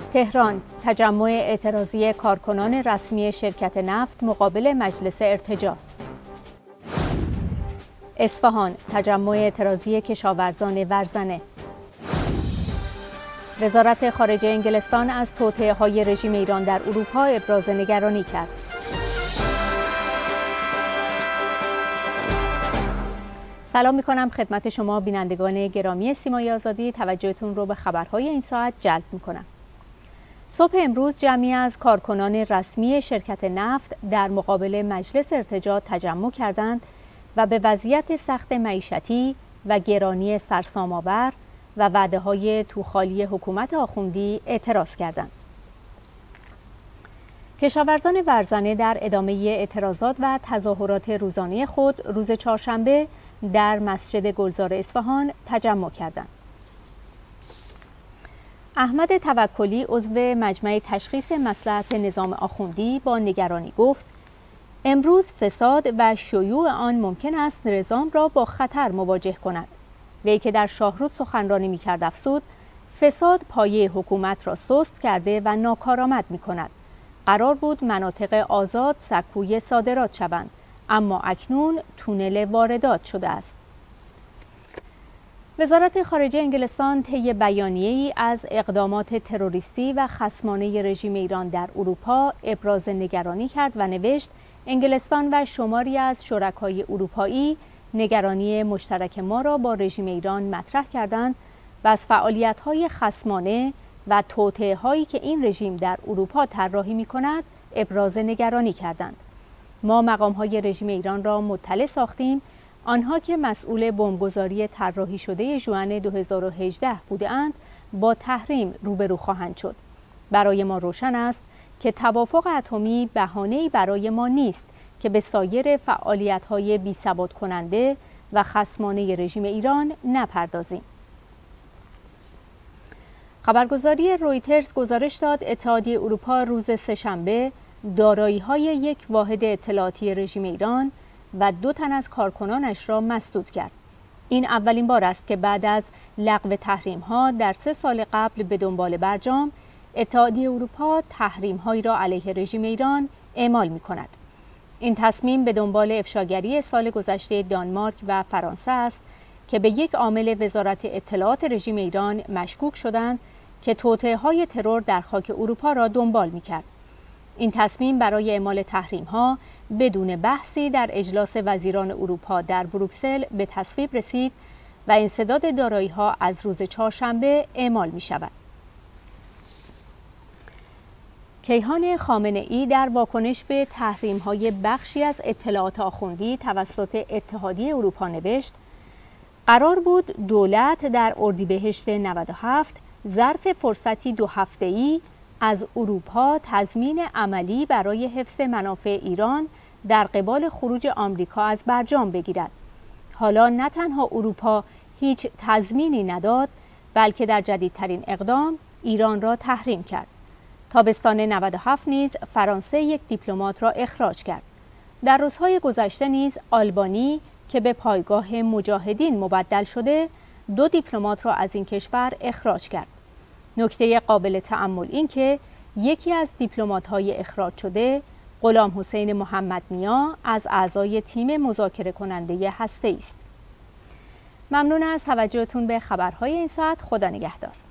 تهران، تجمع اعتراضی کارکنان رسمی شرکت نفت مقابل مجلس ارتجاع. اصفهان، تجمع اعتراضی کشاورزان ورزنه. وزارت خارجه انگلستان از توطئه‌های رژیم ایران در اروپا ابراز نگرانی کرد. سلام می‌کنم خدمت شما بینندگان گرامی سیمای آزادی. توجهتون رو به خبرهای این ساعت جلب می‌کنم. صبح امروز جمعی از کارکنان رسمی شرکت نفت در مقابل مجلس ارتجاع تجمع کردند و به وضعیت سخت معیشتی و گرانی سرسام‌آور و وعده‌های توخالی حکومت آخوندی اعتراض کردند. کشاورزان ورزنه در ادامه اعتراضات و تظاهرات روزانه خود روز چهارشنبه در مسجد گلزار اصفهان تجمع کردند. احمد توکلی عضو مجمع تشخیص مصلحت نظام آخوندی با نگرانی گفت: امروز فساد و شیوع آن ممکن است نظام را با خطر مواجه کند. وی که در شاهرود سخنرانی می‌کرد افزود: فساد پایه حکومت را سست کرده و ناکارآمد می‌کند. قرار بود مناطق آزاد سکوی صادرات شوند، اما اکنون تونل واردات شده است. وزارت خارجه انگلستان طی بیانیه‌ای از اقدامات تروریستی و خصمانه رژیم ایران در اروپا ابراز نگرانی کرد و نوشت: انگلستان و شماری از شرکای اروپایی نگرانی مشترک ما را با رژیم ایران مطرح کردند و از فعالیت‌های خصمانه و توطئه‌هایی که این رژیم در اروپا طراحی می‌کند ابراز نگرانی کردند. ما مقام‌های رژیم ایران را مطلع ساختیم. آنها که مسئول بمبگذاری طراحی شده ژوئن 2018 بودند با تحریم روبرو خواهند شد. برای ما روشن است که توافق اتمی بهانه‌ای برای ما نیست که به سایر فعالیت‌های بی‌ثبات کننده و خصمانه رژیم ایران نپردازیم. خبرگزاری رویترز گزارش داد اتحادیه اروپا روز سه‌شنبه دارایی‌های یک واحد اطلاعاتی رژیم ایران و 2 تن از کارکنانش را مسدود کرد. این اولین بار است که بعد از لغو تحریم‌ها در 3 سال قبل به دنبال برجام اتحادیه اروپا تحریم‌هایی را علیه رژیم ایران اعمال می‌کند. این تصمیم به دنبال افشاگری سال گذشته دانمارک و فرانسه است که به یک عامل وزارت اطلاعات رژیم ایران مشکوک شدند که توطئه‌های ترور در خاک اروپا را دنبال می‌کرد. این تصمیم برای اعمال تحریم‌ها بدون بحثی در اجلاس وزیران اروپا در بروکسل به تصویب رسید و انسداد دارایی‌ها از روز چهارشنبه اعمال می‌شود. کیهان خامنه‌ای در واکنش به تحریم‌های بخشی از اطلاعات آخوندی توسط اتحادیه اروپا نوشت: قرار بود دولت در اردیبهشت 97 ظرف فرصتی 2 هفته‌ای از اروپا تضمین عملی برای حفظ منافع ایران در قبال خروج آمریکا از برجام بگیرد. حالا نه تنها اروپا هیچ تضمینی نداد، بلکه در جدیدترین اقدام ایران را تحریم کرد. تابستان 97 نیز فرانسه یک دیپلمات را اخراج کرد. در روزهای گذشته نیز آلبانی که به پایگاه مجاهدین مبدل شده 2 دیپلمات را از این کشور اخراج کرد. نکته قابل تأمل این که یکی از دیپلمات‌های اخراج شده غلام حسین محمد نیا از اعضای تیم مذاکره کننده هسته‌ای است. ممنون از توجهتون به خبرهای این ساعت. خدا نگهدار.